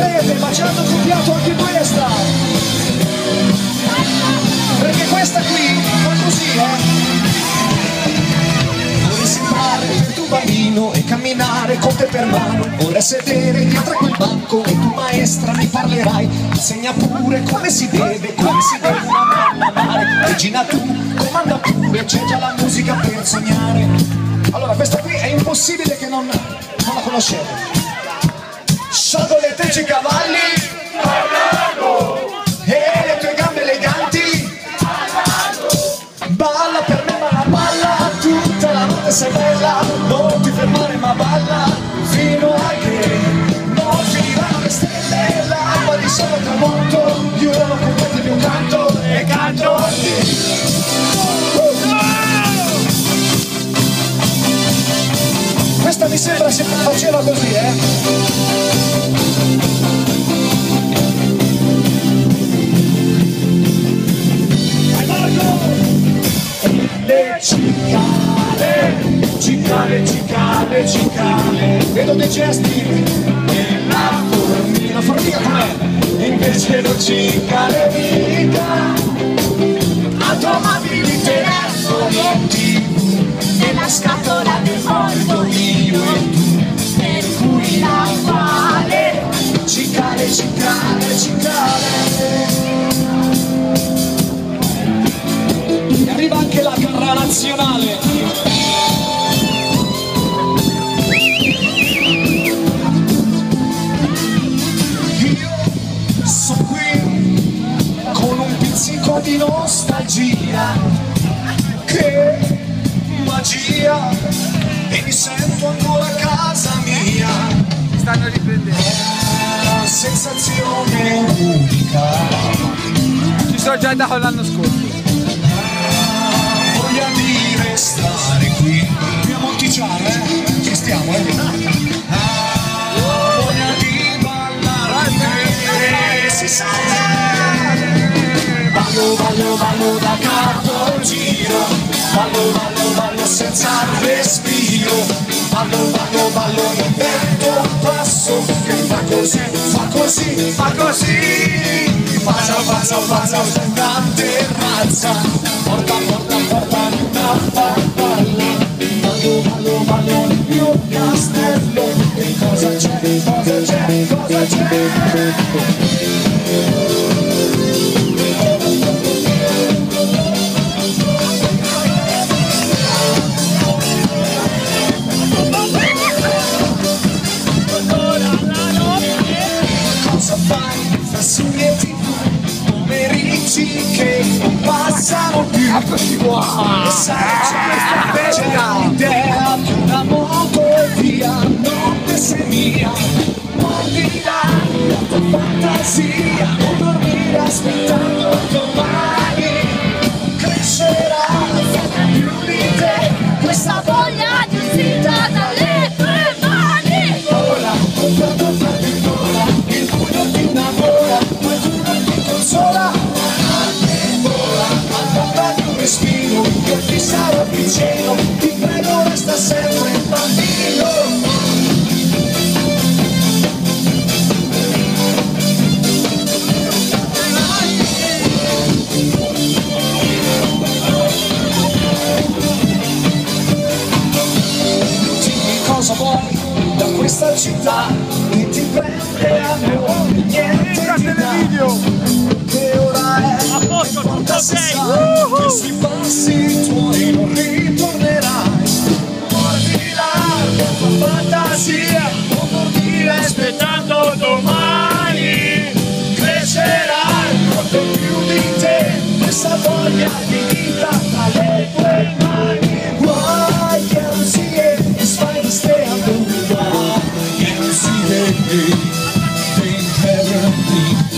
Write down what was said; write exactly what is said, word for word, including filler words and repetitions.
breve, ma ci hanno copiato anche questa. Perché questa qui fa così, eh. Vorrei sembrare per tuo bambino e camminare con te per mano. Vorrei sedere dietro a quel banco e tu maestra mi parlerai. Insegna pure come si deve, come si deve una donna amare. Regina tu, comanda pure, c'è già la musica per sognare. Allora questa qui è impossibile che non, non la conoscete. Sciolgo le trecce cavalli e le tue gambe eleganti. Balla per me ma la balla tutta la notte, sei bella. Non ti fermare ma balla fino a che non finiranno le stelle. L'acqua di sole tramonto, io non completo il mio canto e canto a te. Questa mi sembra se faceva così, eh? Vai Marco! Le cicale, cicale, cicale, cicale. Vedo dei gesti nella formica, formica com'è? E invece non cicale mica. Automobili, telefoni, tivù, nella scatola del volto io e tu, per cui la quale cicale, cicale, cicale. E arriva anche la garra nazionale. Io sono qui con un pizzico di nostalgia. Che magia, e mi sento ancora a casa mia. Mi stanno riprendendo. È una sensazione unica. Ci sono già da l'anno scorso. Voglia di restare qui. Qui a Monticciano, eh? Ci stiamo, eh? Voglia di ballare. Si sa. Ballo, ballo, ballo da capo giro. Ballo, ballo, ballo senza respiro. Ballo, ballo, ballo in vento un passo che fa così, fa così, fa così. Passa, passa, passa una terrazza. Porta, porta, porta una farfalla. Ballo, ballo, ballo nel mio castello. E cosa c'è, cosa c'è, cosa c'è? Cosa fai fra sulle tivù, pomeriggi che non passano più. E sai c'è l'idea di una moto e via, notte sei mia. Mordila la tua fantasia, non dormire aspettando domani. Crescerà sempre più di te questa voglia di uscita dalle tue mani. Ora, comprando il partitore, il buio ti innamora, ma tu non ti consola. Ora, andata di un respiro, io ti sarò vicino, ti prego resta sempre bambino. Cosa vuoi da questa città che ti prende a me, niente ti dà, che ora è, a posto, porta se ok. sai, questi passi tuoi non ritornerai. Mordila la tua fantasia, non dormire aspettando domani. Crescerai molto più di te, questa voglia di vita dalle tue mani. Why can't you see it? It's fine to stay on the wall. Can't you see that we think heavenly?